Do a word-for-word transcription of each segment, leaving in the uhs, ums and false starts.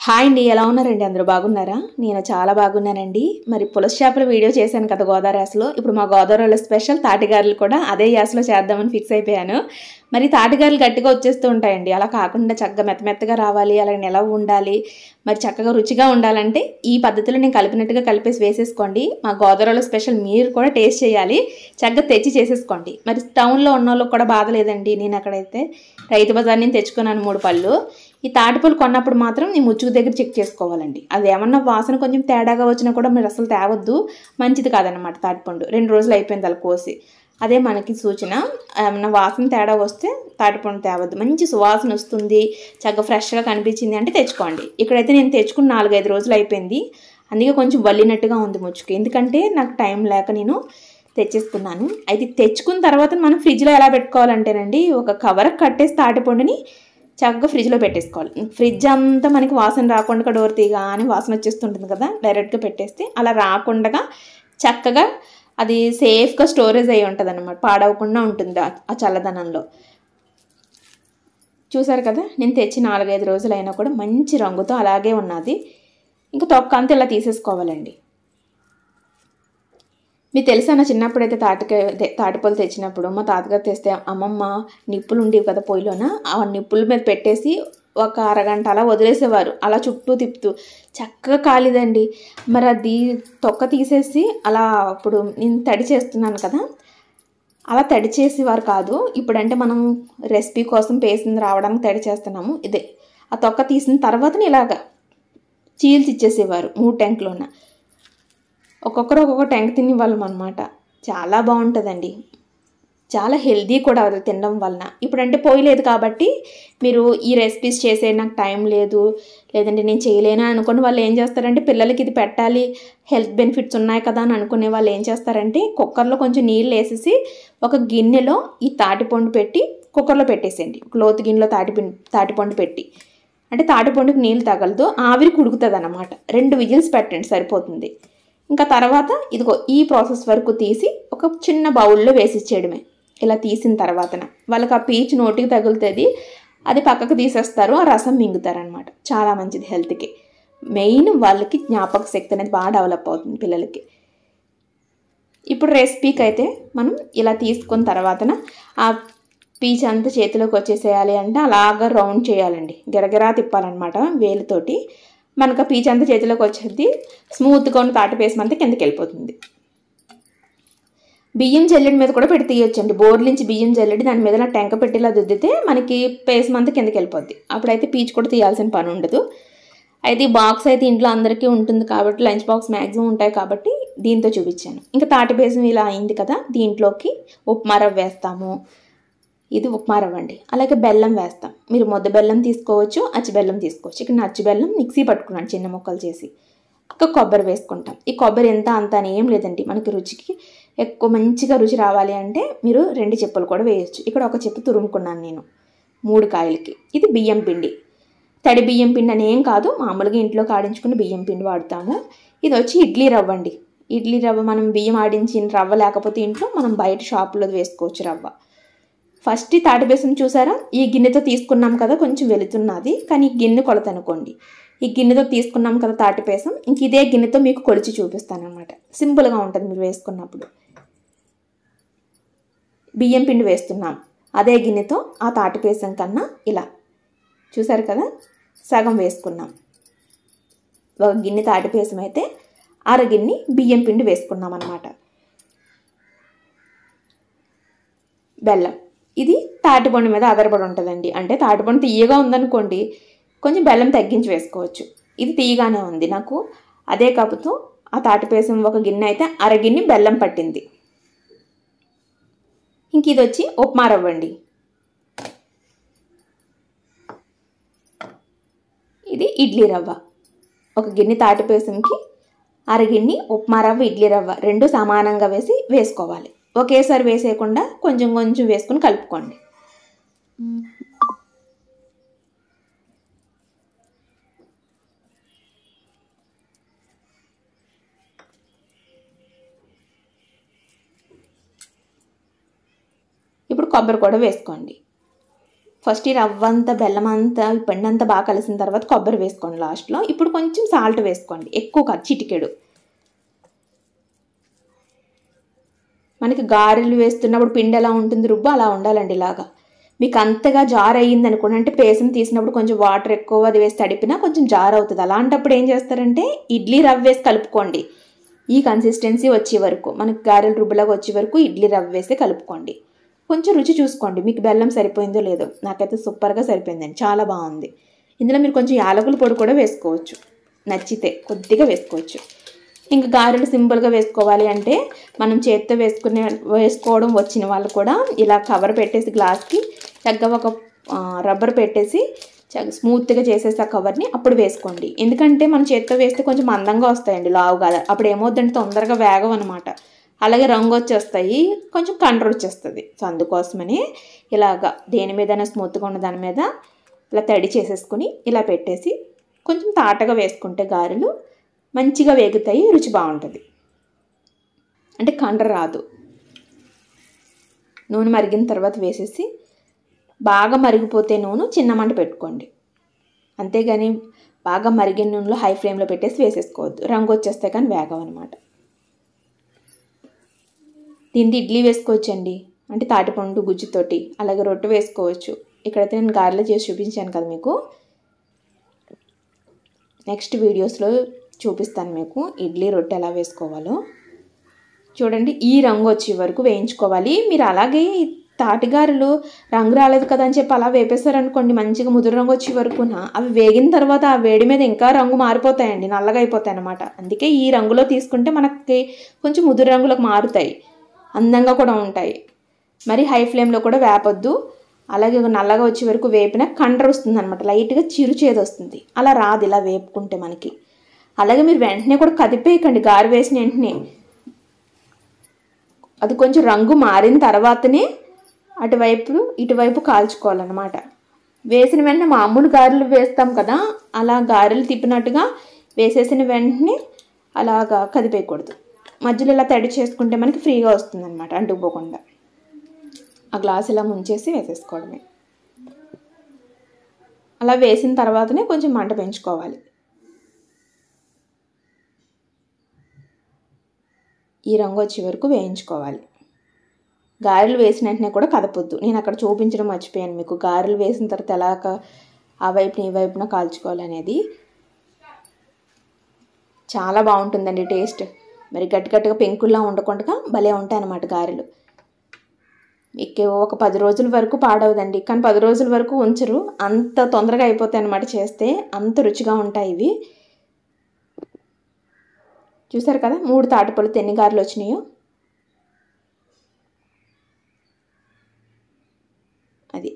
Hi అండి, ఎలా ఉన్నారండి? అందరూ బాగున్నారా? నేను చాలా బాగున్నానండి. మరి పులస చేపల వీడియో చేశాను కదా గోదావరి యాసలో. ఇప్పుడు మా గోదావరిలో స్పెషల్ తాటిగారెలు కూడా అదే యాసలో చేద్దామని ఫిక్స్ అయిపోయాను. మరి తాటిగారెలు గట్టిగా వచ్చేస్తూ ఉంటాయండి. అలా కాకుండా చక్కగా మెత్త మెత్తగా రావాలి, అలా నిలవ ఉండాలి, మరి చక్కగా రుచిగా ఉండాలంటే ఈ పద్ధతిలో నేను కలిపినట్టుగా కలిపేసి వేసేసుకోండి. మా గోదావరిలో స్పెషల్ మీరు కూడా టేస్ట్ చేయాలి, చక్కగా తెచ్చి చేసేసుకోండి. మరి టౌన్లో ఉన్న వాళ్ళకి కూడా బాధ లేదండి. నేను అక్కడైతే రైతు బజార్ నుంచి తెచ్చుకున్నాను మూడు పళ్ళు. ఈ తాటిపూలు కొన్నప్పుడు మాత్రం ఈ ముచ్చుకు దగ్గర చెక్ చేసుకోవాలండి. అది ఏమన్నా వాసన కొంచెం తేడాగా వచ్చినా కూడా మీరు అసలు తేవద్దు, మంచిది కాదనమాట. తాటిపండు రెండు రోజులు అయిపోయింది అలా కోసి, అదే మనకి సూచన. ఏమన్నా వాసన తేడా వస్తే తాటిపండు తేవద్దు. మంచి సువాసన వస్తుంది, చక్కగా ఫ్రెష్గా కనిపించింది అంటే తెచ్చుకోండి. ఇక్కడైతే నేను తెచ్చుకుని నాలుగైదు రోజులు అయిపోయింది, అందుకే కొంచెం వల్లినట్టుగా ఉంది ముచ్చుకు. ఎందుకంటే నాకు టైం లేక నేను తెచ్చేసుకున్నాను. అయితే తెచ్చుకున్న తర్వాత మనం ఫ్రిడ్జ్లో ఎలా పెట్టుకోవాలంటేనండి, ఒక కవర్ కట్టేసి తాటిపండుని చక్కగా ఫ్రిడ్జ్లో పెట్టేసుకోవాలి. ఫ్రిడ్జ్ అంతా మనకి వాసన రాకుండా డోర్ తీగా అని వాసన వచ్చేస్తుంటుంది కదా, డైరెక్ట్గా పెట్టేస్తే అలా రాకుండా చక్కగా అది సేఫ్గా స్టోరేజ్ అయ్యి ఉంటుంది అన్నమాట, పాడవకుండా ఉంటుంది ఆ చల్లదనంలో. చూసారు కదా, నేను తెచ్చి నాలుగైదు రోజులు అయినా కూడా మంచి రంగుతో అలాగే ఉన్నది. ఇంకా తొక్క అంతా ఇలా తీసేసుకోవాలండి. మీకు తెలుసా, నా చిన్నప్పుడైతే తాటికాయ తాటిపళ్ళు తెచ్చినప్పుడు మా తాతగారు తెస్తే అమ్మమ్మ నిప్పులు ఉండేవి కదా పొయ్యిలోన, ఆ నిప్పుల మీద పెట్టేసి ఒక అరగంట అలా వదిలేసేవారు, అలా చుట్టూ తిప్పుతూ చక్కగా కాలిదండి. మరి అది తొక్క తీసేసి అలా అప్పుడు నేను తడి చేస్తున్నాను కదా, అలా తడి చేసేవారు కాదు. ఇప్పుడంటే మనం రెసిపీ కోసం పేసింది రావడానికి తడి చేస్తున్నాము. ఇదే ఆ తొక్క తీసిన తర్వాత ఇలాగా చీల్చి ఇచ్చేసేవారు మూడు ట్యాంకులోన. ఒక్కొక్కరు ఒక్కొక్క ట్యాంక్ తిని వాళ్ళం అనమాట. చాలా బాగుంటుందండి, చాలా హెల్దీ కూడా అది తినడం వలన. ఇప్పుడంటే పోయలేదు కాబట్టి మీరు ఈ రెసిపీస్ చేసే నాకు టైం లేదు, లేదంటే నేను చేయలేను అనుకుని వాళ్ళు ఏం చేస్తారంటే, పిల్లలకి ఇది పెట్టాలి, హెల్త్ బెనిఫిట్స్ ఉన్నాయి కదా అని అనుకునే వాళ్ళు ఏం చేస్తారంటే, కుక్కర్లో కొంచెం నీళ్ళు వేసేసి ఒక గిన్నెలో ఈ తాటిపండు పెట్టి కుక్కర్లో పెట్టేసేయండి. లోతు గిన్నెలో తాటి తాటిపండు పెట్టి, అంటే తాటిపండుకి నీళ్ళు తగలదు, ఆవిరి కుడుకుతుంది అన్నమాట. రెండు విజిల్స్ పెట్టండి సరిపోతుంది. ఇంకా తర్వాత ఇదిగో ఈ ప్రాసెస్ వరకు తీసి ఒక చిన్న బౌల్లో వేసిచ్చేయడమే. ఇలా తీసిన తర్వాతన వాళ్ళకి ఆ పీచు నోటికి తగులుతుంది, అది పక్కకు తీసేస్తారు, ఆ రసం మింగుతారనమాట. చాలా మంచిది హెల్త్కి. మెయిన్ వాళ్ళకి జ్ఞాపక శక్తి అనేది బాగా డెవలప్ అవుతుంది పిల్లలకి. ఇప్పుడు రెసిపీకి అయితే మనం ఇలా తీసుకున్న తర్వాతన ఆ పీచు అంతా చేతిలోకి వచ్చేసేయాలి అంటే అలాగా రౌండ్ చేయాలండి, గిరగిరా తిప్పాలన్నమాట వేలుతోటి. మనకు ఆ పీచు అంతా చేతిలోకి వచ్చేది, స్మూత్గా ఉన్న తాటి పేసం అంతా కిందకి వెళ్ళిపోతుంది. బియ్యం జల్లెడి మీద కూడా పెట్టి తీయొచ్చండి. బోర్లించి బియ్యం జల్లెడి దాని మీద ఇలా టెంక పెట్టి ఇలా దుద్దితే మనకి పేసం అంతా కిందకి వెళ్ళిపోద్ది. అప్పుడైతే పీచు కూడా తీయాల్సిన పని ఉండదు. అయితే ఈ బాక్స్ అయితే ఇంట్లో అందరికీ ఉంటుంది కాబట్టి, లంచ్ బాక్స్ మ్యాక్సిమం ఉంటాయి కాబట్టి దీంతో చూపించాను. ఇంకా తాటి పేసం ఇలా అయింది కదా, దీంట్లోకి ఉప్మా రవ్వ వేస్తాము. ఇది ఉప్మా రవ్వ అండి. అలాగే బెల్లం వేస్తాం. మీరు ముద్ద బెల్లం తీసుకోవచ్చు, అచ్చి బెల్లం తీసుకోవచ్చు. ఇక్కడ అచ్చి బెల్లం మిక్సీ పట్టుకున్నాను చిన్న ముక్కలు చేసి. ఇంకా కొబ్బరి వేసుకుంటాం. ఈ కొబ్బరి ఎంత అంత అని ఏం లేదండి, మనకి రుచికి ఎక్కువ మంచిగా రుచి రావాలి అంటే మీరు రెండు చెప్పులు కూడా వేయచ్చు. ఇక్కడ ఒక చెప్పు తురుముకున్నాను నేను మూడు కాయలకి. ఇది బియ్యం పిండి, తడి బియ్యం పిండి అని ఏం కాదు, మామూలుగా ఇంట్లో ఆడించుకుని బియ్యం పిండి వాడతాము. ఇది వచ్చి ఇడ్లీ రవ్వ అండి. ఇడ్లీ రవ్వ మనం బియ్యం ఆడించిన రవ్వ లేకపోతే ఇంట్లో మనం బయట షాపులో వేసుకోవచ్చు రవ్వ. ఫస్ట్ ఈ తాటి బేసం చూసారా, ఈ గిన్నెతో తీసుకున్నాం కదా, కొంచెం వెళుతున్నది కానీ ఈ గిన్నె కొలత అనుకోండి. ఈ గిన్నెతో తీసుకున్నాం కదా తాటి పేసం, ఇంక ఇదే గిన్నెతో మీకు కొలిచి చూపిస్తాను అనమాట. సింపుల్గా ఉంటుంది మీరు వేసుకున్నప్పుడు. బియ్యం పిండి వేస్తున్నాం అదే గిన్నెతో, ఆ తాటి పేసం కన్నా ఇలా చూసారు కదా సగం వేసుకున్నాం. ఒక గిన్నె తాటి పేసం అయితే అర గిన్నె బియ్యం పిండి వేసుకున్నాం అన్నమాట. బెల్లం, ఇది తాటిపండు మీద ఆధారపడి ఉంటుందండి. అంటే తాటిపండు తీయగా ఉందనుకోండి, కొంచెం బెల్లం తగ్గించి వేసుకోవచ్చు. ఇది తీయగానే ఉంది నాకు, అదే కప్పుతో ఆ తాటిపేసం ఒక గిన్నె అయితే అరగిన్నె బెల్లం పట్టింది. ఇంక ఇది వచ్చి ఉప్మా రవ్వ అండి. ఇది ఇడ్లీ రవ్వ. ఒక గిన్నె తాటిపేసంకి అరగిన్నె ఉప్మా రవ్వ, ఇడ్లీ రవ్వ రెండు సమానంగా వేసి వేసుకోవాలి. ఒకేసారి వేసేయకుండా కొంచెం కొంచెం వేసుకుని కలుపుకోండి. ఇప్పుడు కొబ్బరి కూడా వేసుకోండి. ఫస్ట్ ఈ రవ్వ అంతా బెల్లం అంతా ఈ పిండి అంతా బాగా కలిసిన తర్వాత కొబ్బరి వేసుకోండి లాస్ట్లో. ఇప్పుడు కొంచెం సాల్ట్ వేసుకోండి, ఎక్కువ కాదు, చిటికెడు. మనకి గారెలు వేస్తున్నప్పుడు పిండి ఎలా ఉంటుంది రుబ్బు అలా ఉండాలండి. ఇలాగా మీకు అంతగా జార్ అయ్యింది అనుకోండి, అంటే పేసం తీసినప్పుడు కొంచెం వాటర్ ఎక్కువ అది వేసి తడిపినా కొంచెం జార్ అవుతుంది. అలాంటప్పుడు ఏం చేస్తారంటే ఇడ్లీ రవ్వ వేసి కలుపుకోండి. ఈ కన్సిస్టెన్సీ వచ్చే వరకు, మనకి గారెలు రుబ్బులాగా వచ్చే వరకు ఇడ్లీ రవ్వ వేసి కలుపుకోండి. కొంచెం రుచి చూసుకోండి, మీకు బెల్లం సరిపోయిందో లేదో. నాకైతే సూపర్గా సరిపోయిందండి, చాలా బాగుంది. ఇందులో మీరు కొంచెం యాలకుల పొడి కూడా వేసుకోవచ్చు, నచ్చితే కొద్దిగా వేసుకోవచ్చు. ఇంకా గారెలు సింపుల్గా వేసుకోవాలి అంటే మనం చేత్తో వేసుకునే వేసుకోవడం వచ్చిన వాళ్ళు కూడా ఇలా కవర్ పెట్టేసి గ్లాస్కి చక్కగా ఒక రబ్బర్ పెట్టేసి స్మూత్గా చేసేసి ఆ కవర్ని అప్పుడు వేసుకోండి. ఎందుకంటే మనం చేత్తో వేస్తే కొంచెం మందంగా వస్తాయండి, లావు కాదు. అప్పుడు ఏమవుతుందంటే తొందరగా వేగం అనమాట. అలాగే రంగు వచ్చేస్తాయి, కొంచెం కంట్రోల్ వచ్చేస్తుంది. సో అందుకోసమని ఇలాగా దేని మీదైనా స్మూత్గా ఉన్న దాని మీద ఇలా తడి చేసేసుకుని ఇలా పెట్టేసి కొంచెం తాటగా వేసుకుంటే గారెలు మంచిగా వేగుతాయి, రుచి బాగుంటుంది. అంటే కండ్ర రాదు. నూనె మరిగిన తర్వాత వేసేసి బాగా మరిగిపోతే నూనె చిన్న మంట పెట్టుకోండి. అంతేగాని బాగా మరిగిన నూనెలో హై ఫ్లేమ్లో పెట్టేసి వేసేసుకోవద్దు, రంగు వచ్చేస్తే కానీ వేగవన్నమాట. దీంట్లో ఇడ్లీ వేసుకోవచ్చండి, అంటే తాటిపండు గుజ్జుతోటి. అలాగే రొట్టె వేసుకోవచ్చు. ఇక్కడైతే నేను గారెలు చేసి చూపించాను కదా మీకు. నెక్స్ట్ వీడియోస్లో చూపిస్తాను మీకు ఇడ్లీ రొట్టె ఎలా వేసుకోవాలో. చూడండి, ఈ రంగు వచ్చే వరకు వేయించుకోవాలి. మీరు అలాగే తాటిగారెలు రంగు రాలేదు కదా అని చెప్పి అలా వేపేశారనుకోండి, మంచిగా ముదురు రంగు వచ్చే వరకున అవి వేగిన తర్వాత ఆ వేడి మీద ఇంకా రంగు మారిపోతాయండి, నల్లగా అయిపోతాయి అన్నమాట. అందుకే ఈ రంగులో తీసుకుంటే మనకి కొంచెం ముదురు రంగులకు మారుతాయి, అందంగా కూడా ఉంటాయి. మరి హై ఫ్లేమ్లో కూడా వేపొద్దు. అలాగే నల్లగా వచ్చే వరకు వేపిన కండ్ర వస్తుంది అనమాట, లైట్గా చిరు చేదు వస్తుంది. అలా రాదు ఇలా వేపుకుంటే మనకి. అలాగే మీరు వెంటనే కూడా కదిపేయకండి, గారె వేసిన వెంటనే. అది కొంచెం రంగు మారిన తర్వాతనే అటువైపు ఇటువైపు కాల్చుకోవాలన్నమాట. వేసిన వెంటనే మామూలు గారెలు వేస్తాం కదా, అలా గారెలు తిప్పినట్టుగా వేసేసిన వెంటనే అలాగా కదిపేయకూడదు. మధ్యలో ఇలా తడి చేసుకుంటే మనకి ఫ్రీగా వస్తుంది అనమాట, అంటుకుపోకుండా. ఆ గ్లాస్ ఇలా ముంచేసి వేసేసుకోవడమే. అలా వేసిన తర్వాతనే కొంచెం మంట పెంచుకోవాలి. ఈ రంగు వచ్చే వరకు వేయించుకోవాలి. గారెలు వేసిన వెంటనే కూడా కదపొద్దు. నేను అక్కడ చూపించడం మర్చిపోయాను మీకు, గారెలు వేసిన తర్వాత ఎలాగ ఆ వైపున ఈ వైపున కాల్చుకోవాలనేది. చాలా బాగుంటుందండి టేస్ట్. మరి గట్టి గట్టిగా పెంకుల్లా ఉండకుండా భలే ఉంటాయి అన్నమాట గారెలు. మీకు ఒక పది రోజుల వరకు పాడవదండి, కానీ పది రోజుల వరకు ఉంచరు, అంత తొందరగా అయిపోతాయి అన్నమాట చేస్తే. అంత రుచిగా ఉంటాయి ఇవి. చూసారు కదా మూడు తాటిపళ్ళు ఎన్ని గారెలు వచ్చినాయో. అది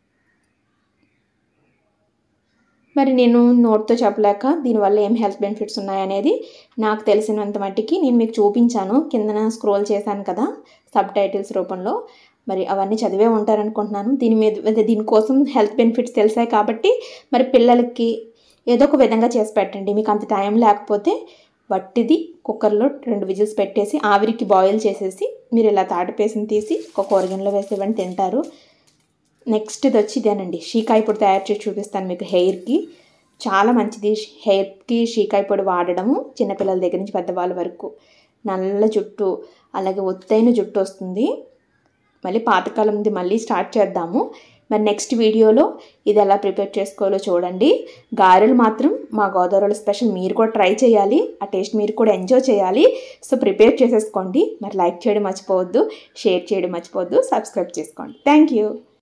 మరి నేను నోట్తో చెప్పలేక దీనివల్ల ఏం హెల్త్ బెనిఫిట్స్ ఉన్నాయనేది నాకు తెలిసినంత మట్టికి నేను మీకు చూపించాను. కిందన స్క్రోల్ చేశాను కదా సబ్ టైటిల్స్ రూపంలో, మరి అవన్నీ చదివే ఉంటారనుకుంటున్నాను. దీని మీద దీనికోసం హెల్త్ బెనిఫిట్స్ తెలిసాయి కాబట్టి మరి పిల్లలకి ఏదో ఒక విధంగా చేసి పెట్టండి. మీకు అంత టైం లేకపోతే వట్టిది కుక్కర్లో రెండు విజిల్స్ పెట్టేసి ఆవిరికి బాయిల్ చేసేసి మీరు ఇలా తాటిపేసిని తీసి ఒక కూరగిన్నెలో వేసి ఇవ్వండి, తింటారు. నెక్స్ట్ ఇది వచ్చి ఇదేనండి, షీకాయ పొడి తయారు చేసి చూపిస్తాను మీకు. హెయిర్కి చాలా మంచిది, హెయిర్కి షీకాయ పొడి వాడడము. చిన్నపిల్లల దగ్గర నుంచి పెద్దవాళ్ళ వరకు నల్ల జుట్టు అలాగే ఒత్తైన జుట్టు వస్తుంది. మళ్ళీ పాతకాలంది మళ్ళీ స్టార్ట్ చేద్దాము. మరి నెక్స్ట్ వీడియోలో ఇది ఎలా ప్రిపేర్ చేసుకోవాలో చూడండి. గారెలు మాత్రం మా గోదావరిలో స్పెషల్, మీరు కూడా ట్రై చేయాలి, ఆ టేస్ట్ మీరు కూడా ఎంజాయ్ చేయాలి. సో ప్రిపేర్ చేసేసుకోండి. మరి లైక్ చేయడం మర్చిపోవద్దు, షేర్ చేయడం మర్చిపోవద్దు, సబ్స్క్రైబ్ చేసుకోండి. Thank you.